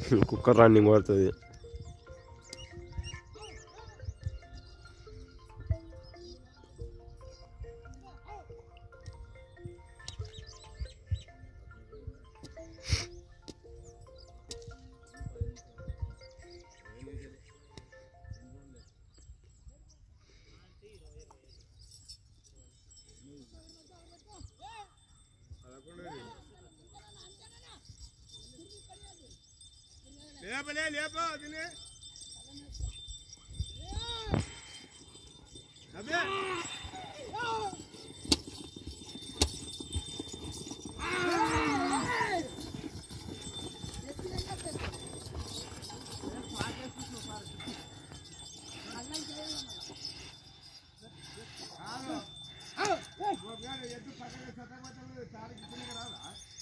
కుక్క రన్నింగ్ పడుతుంది. లేపా అదినే అబ్బే ఎద్దు పక్కన సతమతలు తాడికి తినక రాదా?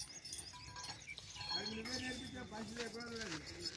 అది నువ్వే నేర్పించే పని లేకుండా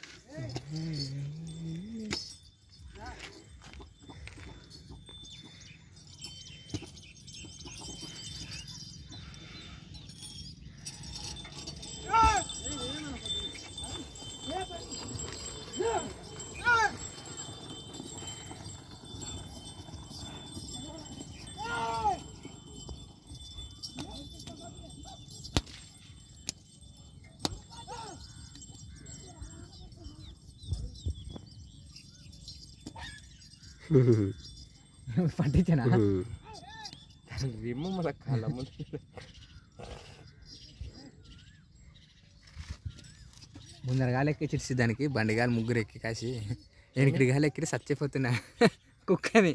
పట్టించానా విమ్ము మళ్ళీ కాళ్ళ ముందు ముందర గాలి ఎక్కిచ్చి దానికి బండి గాలి ముగ్గురు ఎక్కి కాసి ఎనికిడి గాలి ఎక్కి చచ్చిపోతున్నా కుక్కని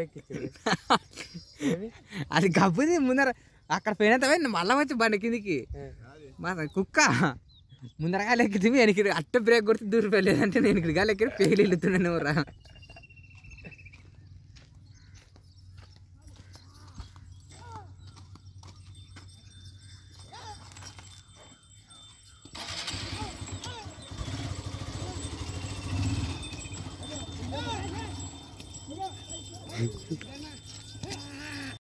అది గబ్బుది ముందర అక్కడ పోయినంత మళ్ళా వచ్చి బండి కిందికి మా కుక్క ముందర గాలి ఎక్కితే వెనక్కి అట్ట బ్రేక్ కొడితే దూరం వెళ్ళలేదంటే నేను ఇక్కడ గాలి ఎక్కి పేలు వెళ్తున్నాను రా.